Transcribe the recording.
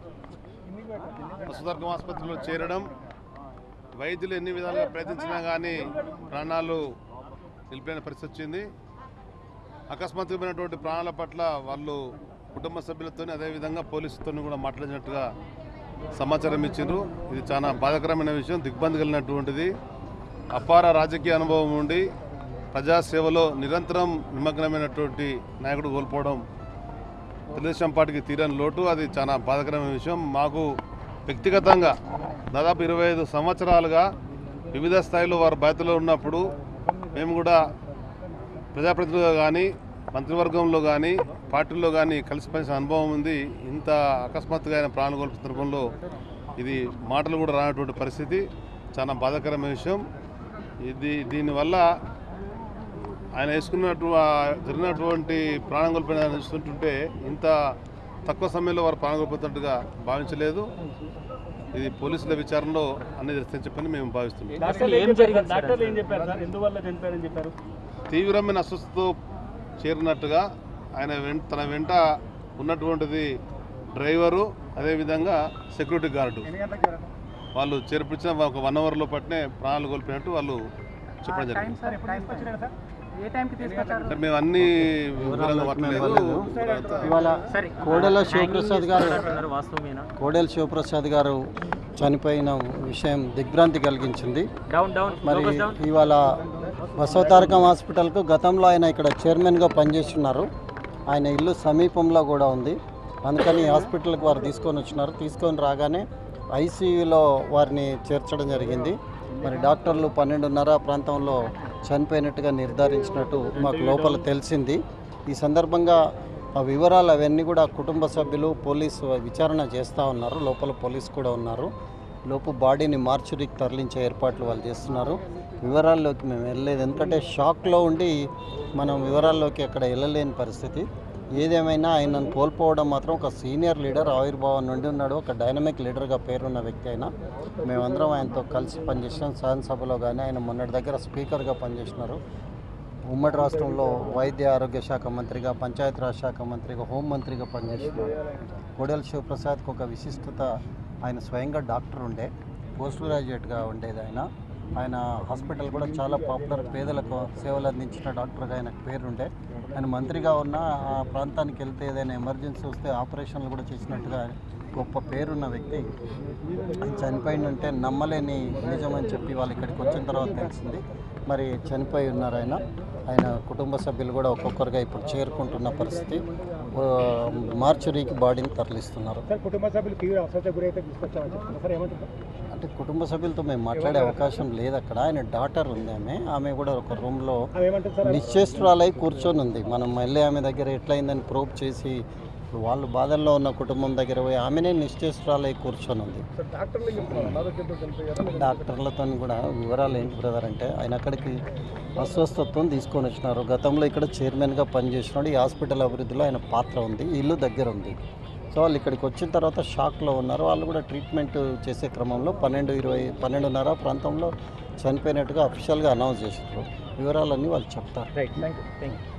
వసుధర్గం ఆసుపత్రిలో చేరడం, వైద్యులు ఎన్ని విధాలుగా ప్రయత్నించినా కానీ ప్రాణాలు నిలిపిన పరిస్థితి వచ్చింది. అకస్మాత్తుమైనటువంటి ప్రాణాల పట్ల వాళ్ళు కుటుంబ సభ్యులతో అదేవిధంగా పోలీసులతో కూడా మాట్లాడినట్టుగా సమాచారం ఇచ్చిండ్రు. ఇది చాలా బాధాకరమైన విషయం, దిగ్బంధి కలిగినటువంటిది. అపార రాజకీయ అనుభవం ఉండి ప్రజాసేవలో నిరంతరం నిమగ్నమైనటువంటి నాయకుడు కోల్పోవడం తెలుగుదేశం పార్టీకి తీరని లోటు. అది చాలా బాధాకరమైన విషయం. మాకు వ్యక్తిగతంగా దాదాపు 25 సంవత్సరాలుగా వివిధ స్థాయిలో వారు బాధ్యతలో ఉన్నప్పుడు మేము కూడా ప్రజాప్రతినిధులుగా కానీ మంత్రివర్గంలో కానీ పార్టీల్లో కానీ కలిసి పనిచేసిన అనుభవం ఉంది. ఇంత అకస్మాత్తుగా ఆయన ప్రాణాలు కోల్పోతున్న సందర్భంలో ఇది మాటలు కూడా రానటువంటి పరిస్థితి, చాలా బాధాకరమైన విషయం. దీనివల్ల ఆయన జరిగినటువంటి ప్రాణం కోల్పోయిన చూస్తుంటే ఇంత తక్కువ సమయంలో వారు ప్రాణం కోల్పోతున్నట్టుగా భావించలేదు. ఇది పోలీసుల విచారణలో అన్ని చెప్పని మేము భావిస్తున్నాం. తీవ్రమైన అస్వస్థతతో చేరినట్టుగా ఆయన తన వెంట ఉన్నటువంటిది డ్రైవరు, అదేవిధంగా సెక్యూరిటీ గార్డు వాళ్ళు చేర్పించిన ఒక 1 అవర్లో పట్టినే ప్రాణాలు కోల్పోయినట్టు వాళ్ళు చెప్పడం జరిగింది. మేము అన్ని ఇవాళ కోడెల శివప్రసాద్ గారు చనిపోయిన విషయం దిగ్భ్రాంతి కలిగించింది. మరి ఇవాళ బసవతారకం హాస్పిటల్కు గతంలో ఆయన ఇక్కడ చైర్మన్గా పనిచేస్తున్నారు. ఆయన ఇల్లు సమీపంలో కూడా ఉంది. అందుకని హాస్పిటల్కి వారు తీసుకొని రాగానే ఐసీయూలో వారిని చేర్చడం జరిగింది. మరి డాక్టర్లు 12:30 ప్రాంతంలో చనిపోయినట్టుగా నిర్ధారించినట్టు మాకు లోపల తెలిసింది. ఈ సందర్భంగా ఆ వివరాలు అవన్నీ కూడా కుటుంబ సభ్యులు పోలీసు విచారణ చేస్తూ ఉన్నారు. లోపల పోలీసు కూడా ఉన్నారు. లోపు బాడీని మార్చురీకి తరలించే ఏర్పాట్లు వాళ్ళు చేస్తున్నారు. వివరాల్లోకి మేము వెళ్ళలేదు, ఎందుకంటే షాక్లో ఉండి మనం వివరాల్లోకి అక్కడ వెళ్ళలేని పరిస్థితి. ఏదేమైనా ఆయనను కోల్పోవడం మాత్రం ఒక సీనియర్ లీడర్ ఆవిర్భావం నుండి ఉన్నాడు. ఒక డైనమిక్ లీడర్గా పేరున్న వ్యక్తి అయినా మేమందరం ఆయనతో కలిసి పనిచేసినాం. శాసనసభలో కానీ ఆయన మొన్నటి దగ్గర స్పీకర్గా పనిచేసినారు. ఉమ్మడి రాష్ట్రంలో వైద్య ఆరోగ్య శాఖ మంత్రిగా, పంచాయతీరాజ్ శాఖ మంత్రిగా, హోంమంత్రిగా పనిచేసినారు. కోడెల శివప్రసాద్కి ఒక విశిష్టత, ఆయన స్వయంగా డాక్టర్ ఉండే, పోస్ట్ గ్రాడ్యుయేట్గా ఉండేది. ఆయన హాస్పిటల్ కూడా చాలా పాపులర్, పేదలకు సేవలు అందించిన డాక్టర్గా ఆయనకు పేరుండే. ఆయన మంత్రిగా ఉన్న ఆ ప్రాంతానికి వెళ్తే ఏదైనా ఎమర్జెన్సీ వస్తే ఆపరేషన్లు కూడా చేసినట్టుగా గొప్ప పేరున్న వ్యక్తి. ఆయన చనిపోయిందంటే నమ్మలేని నిజమని చెప్పి వాళ్ళు ఇక్కడికి వచ్చిన తర్వాత తెలిసింది. మరి చనిపోయి ఉన్నారు ఆయన కుటుంబ సభ్యులు కూడా ఒక్కొక్కరుగా ఇప్పుడు చేరుకుంటున్న పరిస్థితి. మార్చురీకి బాడీని తరలిస్తున్నారు. అంటే కుటుంబ సభ్యులతో మేము మాట్లాడే అవకాశం లేదు. అక్కడ ఆయన డాటర్ ఉంది, ఆమె కూడా ఒక రూమ్లో నిశ్చేష్టురాలై కూర్చొని ఉంది. మనం మళ్ళీ ఆమె దగ్గర ఎట్లయిందని ప్రోబ్ చేసి వాళ్ళు బాధల్లో ఉన్న కుటుంబం దగ్గర పోయి ఆమెనే నిశ్చేష్టురాలై కూర్చొని ఉంది. డాక్టర్లతో కూడా వివరాలు ఏంటి బ్రదర్ అంటే, ఆయన అక్కడికి అస్వస్థతతో తీసుకొని వచ్చినారు. గతంలో ఇక్కడ చైర్మన్గా పనిచేసినాడు. ఈ హాస్పిటల్ అభివృద్ధిలో ఆయన పాత్ర ఉంది. ఇల్లు దగ్గర ఉంది. సో వాళ్ళు ఇక్కడికి వచ్చిన తర్వాత షాక్లో ఉన్నారు. వాళ్ళు కూడా ట్రీట్మెంట్ చేసే క్రమంలో 12:30 ప్రాంతంలో చనిపోయినట్టుగా అఫీషియల్గా అనౌన్స్ చేశారు. వివరాలన్నీ వాళ్ళు చెప్తారు. Right, thank you.